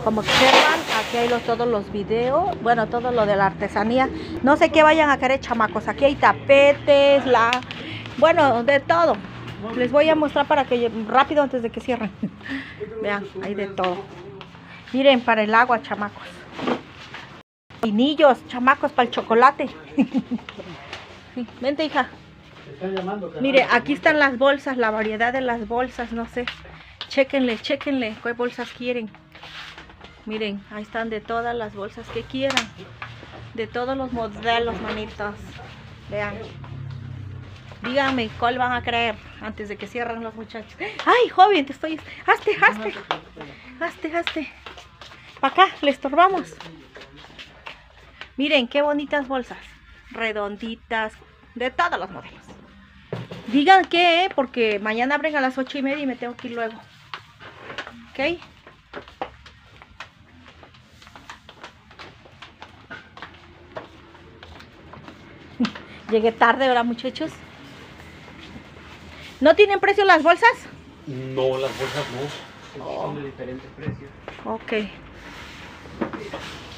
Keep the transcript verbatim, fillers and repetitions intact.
como observan, aquí hay los, todos los videos, bueno, todo lo de la artesanía. No sé qué vayan a querer, chamacos. Aquí hay tapetes, la, bueno, de todo. Les voy a mostrar para que rápido antes de que cierren. Vean, hay de todo. Miren, para el agua, chamacos. Pinillos, chamacos, para el chocolate. Sí, vente, hija. Mire, aquí están las bolsas, la variedad de las bolsas, no sé. Chéquenle, chéquenle qué bolsas quieren. Miren, ahí están de todas las bolsas que quieran. De todos los modelos, manitos. Vean. Díganme cuál van a creer antes de que cierren los muchachos. Ay, joven, te estoy... Hazte, hazte. Hazte, hazte. Para acá, le estorbamos. Miren, qué bonitas bolsas. Redonditas. De todos los modelos. Digan qué, ¿eh? Porque mañana abren a las ocho y media y me tengo que ir luego. ¿Ok? Llegué tarde, ¿verdad, muchachos? ¿No tienen precio las bolsas? No, las bolsas no. Oh. Son de diferentes precios. Ok.